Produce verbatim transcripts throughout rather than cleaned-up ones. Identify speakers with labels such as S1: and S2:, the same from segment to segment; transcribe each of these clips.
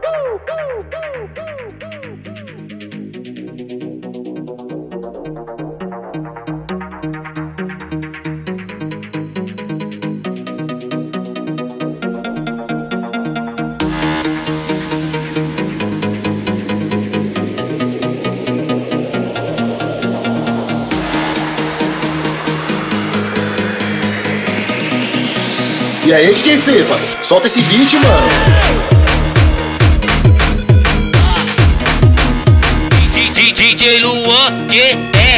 S1: E aí, D J Fepas, solta esse beat, mano.
S2: D J Luan, que é?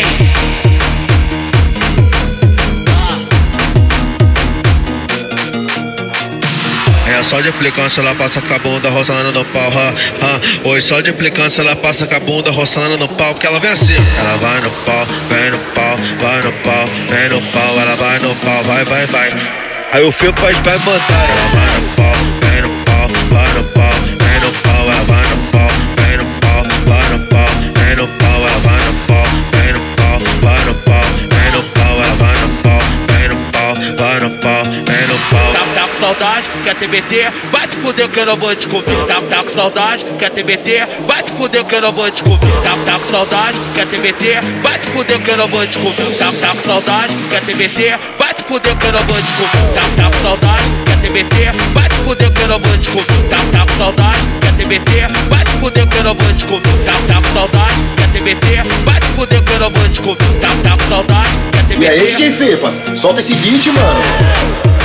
S2: É só de implicância, ela passa com a bunda roçando no pau, ha, ha. Oi, só de implicância, ela passa com a bunda roçando no pau, porque ela vem assim. Ela vai no pau, vem no pau, vai no pau, vem no pau, ela vai no pau, vai, vai, vai. Aí o Fepas vai mandar. Ela vai no pau, vem no pau, vai no pau, vem no pau, ela vai no pau, vem no pau, vai no pau, vem no pau, ela vai no pau, vem no pau, vai no pau, vem no pau, ela vai no pau, vem no pau, vai no pau, vem no pau. Tá, tá com saudade, quer T B T? Vai te fuder que eu não vou te comer. Tá, tá com saudade, quer T B T? Vai te fuder que eu não vou te comer. Tá, tá com saudade, quer T B T? Vai te fuder que eu não vou te comer. Tá, tá com saudade, quer T B T? Vai te fuder que eu não vou te comer. Tá, tá com saudade, quer T B T? Vai te fuder que eu não vou te comer. Tá, tá com saudade, quer T B T? Vai te fuder que eu não vou te comer. Tá, tá com saudade, quer T B T? Vai te fuder que eu não vou te comer. Tá, tá com saudade, quer T B T?
S1: E aí, D J Fepas, solta esse beat, mano.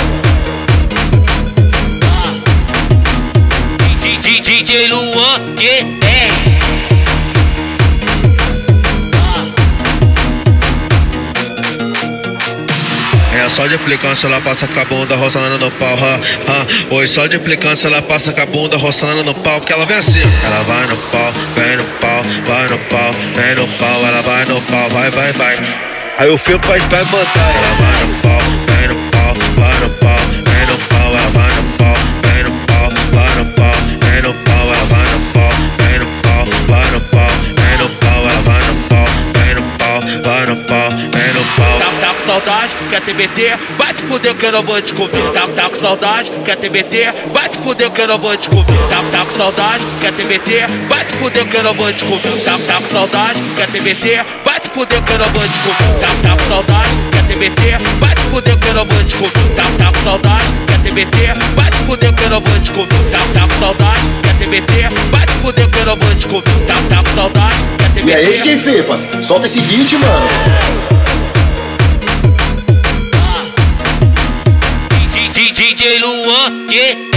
S2: D J Luan, que é? É só de implicância, ela passa com a bunda roçando no pau, ha, ha. Oi, só de implicância, ela passa com a bunda roçando no pau, porque ela vem assim. Ela vai no pau, vem no pau, vai no pau, vem no pau, ela vai no pau, vai, vai, vai. Aí o Fepas vai mandar. Ela vai no pau, vem no pau, vai no pau, vem no pau, ela vai no pau, vem no pau, vai no pau, vem no pau, ela vai no pau, vem no pau, vai no pau, vem no pau, ela vai no pau, vem no pau, vai no pau, vem no pau. Tá, tá com saudade, quer T B T? Vai te fuder que eu não vou te comer. Tá, tá com saudade, quer T B T? Vai te fuder que eu não vou te comer. Tá, tá com saudade, quer T B T? Vai te fuder que eu não vou te comer. Tá, tá com saudade, quer T B T? Vai te fuder que eu não vou te comer. Tá, tá com saudade, quer T B T? Vai te fuder que eu não vou te comer. Tá, tá com saudade, quer T B T? Vai te fuder que eu não vou te comer. Tá, tá com saudade, quer T B T? Vai te fuder que eu não vou te comer. Tá, tá com saudade, quer T B T?
S1: E aí, D J Fepas, solta esse beat, mano.
S2: D J Luan, que